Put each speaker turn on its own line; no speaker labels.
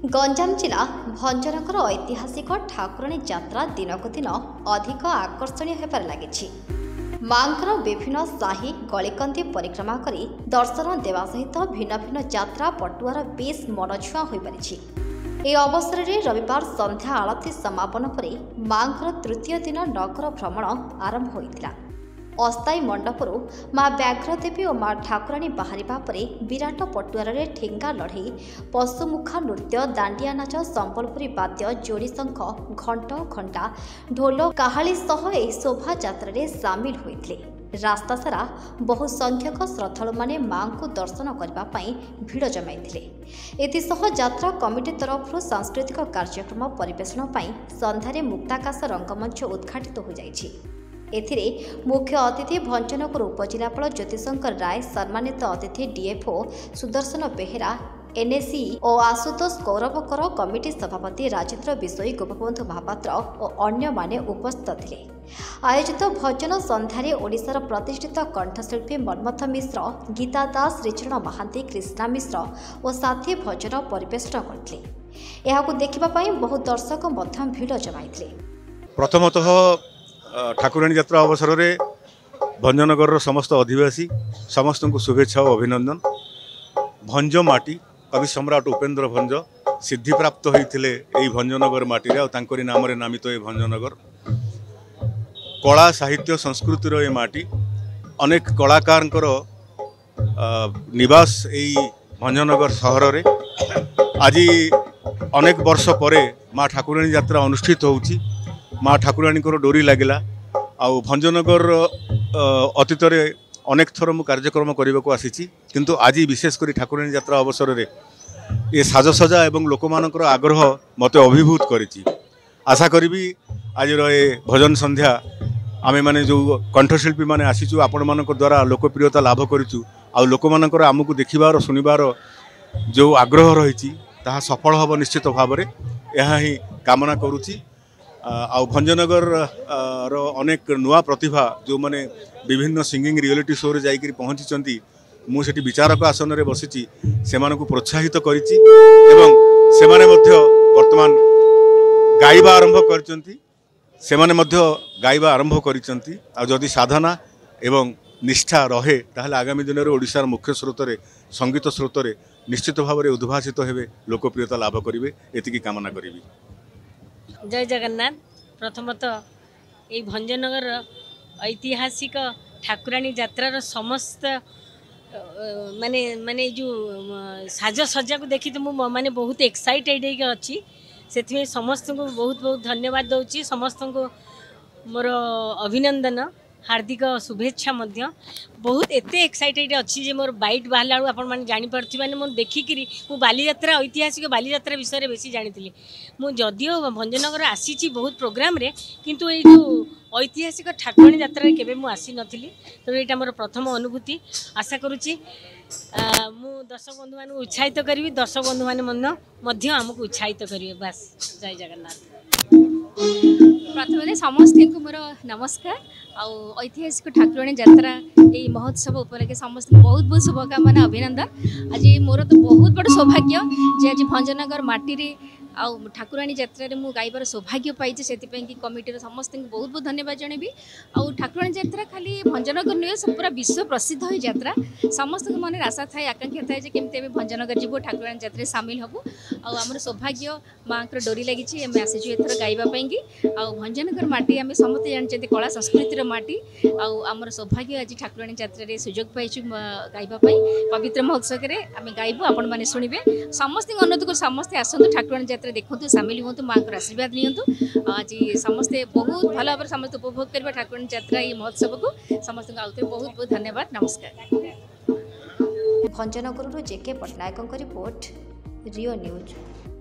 गंजाम जिला भंजनगर ऐतिहासिक ठाकुराणी यात्रा दिनक दिन अधिक आकर्षणीय होबार लगी। मांकर विभिन्न साही गलिकंदी परिक्रमा करी दर्शन देवा सहित भिन्न भिन्न यात्रा पटुआर बेस मनछुआ हो पारिछि। ए अवसर में रविवार संध्या आलती समापन पर मांकर तृतीय दिन नगर भ्रमण आरंभ होइतिला। अस्थायी मंडपरू माँ व्याघ्रदेवी और माँ ठाकुराणी बाहरिबा परे विराट पटुआर ठेंगा लड़ई, पशुमुखा नृत्य, दांडिया नाच, संबलपुरी वाद्य, जोड़ी शंख, घंट घंटा, ढोल काहाली सह ए शोभा यात्रा सामिल होइथिले। रास्ता सारा बहु संख्यक श्रद्धालु माने मां को दर्शन करने भिड़ जमाइथिले। एथिसह यात्रा कमिटी तरफ सांस्कृतिक कार्यक्रम परिवेषण संध्यारे मुक्ताकाश रंगमंच उद्घाटित हो जाइछि। एथिरे मुख्य अतिथि भंजनगर उपजिलापाल ज्योतिशंकर राय, सम्मानित अतिथि डीएफओ सुदर्शन बेहेरा, एनएसई और आशुतोष कौरवकर, कमिटी सभापति राजेन्द्र विषयी, गोपबंधु महापात्र और अन्य माने उपस्थित थिले। आयोजित भजन संध्यारे ओडिशार प्रतिष्ठित कंठशिल्पी मनमथ मिश्र, गीता दास, श्रीचरण महांती, कृष्णा मिश्र और साथी भजन परिवेषण करथिले। एहाकु देखिबा पई बहु दर्शक मध्य भिड़ जमाइथिले।
प्रथमतः ठाकुराणी यात्रा अवसर में भंजनगर समस्त अधिवासी समस्त को शुभेच्छा और अभिनंदन। भंज माटी कवि सम्राट उपेन्द्र भंज सिद्धि प्राप्त होते भंजनगर माटी और नाम नामित ये भंजनगर। कला साहित्य संस्कृतिर ये माटी अनेक कलाकार निवास यही भंजनगर सहर में। आज अनेक वर्ष पर माँ ठाकुराणी यात्रा अनुष्ठित होउची। माँ ठाकुराणी डोरी लगिला आउ भंजनगर अतीत अनेक थर मु कार्यक्रम करने को आसी, किंतु आज विशेषकर ठाकुराणी यात्रा अवसर में ये साजसजा एवं लोक मानकर आग्रह मत अभिभूत करिछि। आशा करी आज ये भजन संध्या आमे माने जो कंठशिल्पी माने आसीचु आपण मानक द्वारा लोकप्रियता लाभ करिचु आ लोक मानकर आमको देखिबार सुनिबार जो आग्रह रही ताहा सफल हब निश्चित भाव में यह ही कामना करुछि। आउ भंजनगर अनेक नुआ प्रतिभा जो माने विभिन्न सिंगिंग रियलिटी शो रे जाइकरी पहुंची मुझे विचारक आसन में बसी से प्रोत्साहित करिछि एवं सेमाने मध्य वर्तमान गाइबा आरंभ करचंती। सेमाने मध्य गाइबा आरंभ करिसंती। आ जदि साधना एवं निष्ठा रहे ताहले आगामी दिन में ओडिशार मुख्य स्रोत रे संगीत स्रोत रे निश्चित भाव में उद्भासित हेबे, लोकप्रियता लाभ करिवे, एतिकी कामना करिवि।
जय जगन्नाथ। प्रथमतः ये भंजनगर ऐतिहासिक ठाकुराणी यात्रार समस्त माने माने जो साजसज्जा को देखी तो मु माने बहुत एक्साइटेड अच्छी। से समस्त को बहुत बहुत धन्यवाद दूची। समस्त को मोर अभिनंदन, हार्दिक शुभेच्छा मध्य। बहुत एते एक्साइटेड अच्छी जे मोर बाइट बाहला बेलू आपण मैंने जानीपी मैंने मुझे देखिकी मु बालीयात्रा ऐतिहासिक बालीयात्रा विषय में बेसी जानी। मुझे जदियो भंजनगर आसी बहुत प्रोग्राम रे, किंतु ये जो ऐतिहासिक ठाकुराणी यात्रा केबे मु आसी नथिली। तो ये मोर प्रथम अनुभूति। आशा करुच्ची मु दर्शक बंधु मान उत्साहित करी, दर्शक बंधु मैंने आमको उत्साहित करेंगे। बस जय जगन्नाथ।
प्रथम समस्त को मोर नमस्कार। ऐतिहासिक ठाकुराणी यात्रा ये महोत्सव उपलक्षे समस्त बहुत बहुत शुभकामना, अभिनंदन। आज मोर तो बहुत बड़ सौभाग्य जे आज भंजनगर माटी रे आउ ठाकुराणी यात्रा रे मु गाइबार सौभाग्य पाई। से कमिटी समस्त बहुत बहुत धन्यवाद जनबी। आउ ठाकुराणी यात्रा खाली भंजनगर नुहे, सब पूरा विश्व प्रसिद्ध है यात्रा। समस्त मन आशा थाए, आकांक्षा थाए केमती आम भंजनगर जीवु, ठाकुराणी यात्रा सामिल हबु। आमर सौभाग्य माँ डोरी लगी आम आसीचु एथर गाइबापी। आउ भंजनगर माटी आम समस्त जानते कला संस्कृतिर माटी। आमर सौभाग्य आज ठाकुराणी यात्रा सुजोग पाइचु गाइबापी। पवित्र महोत्सव में आम गाइबू, आपण मैंने शुणवे। समस्त अनुरोध कर समस्ते आसतु ठाकुराणी यात्रा देखु, सामिल हूँ, माँ को आशीर्वाद नियंतु। आज समस्ते बहुत भल भाव समस्त उपभोग करबा ठाकुराणी यात्रा ये महोत्सव को। समस्त आउे बहुत बहुत धन्यवाद, नमस्कार।
Bhanjanagar J K Pattnaik report, Rio news.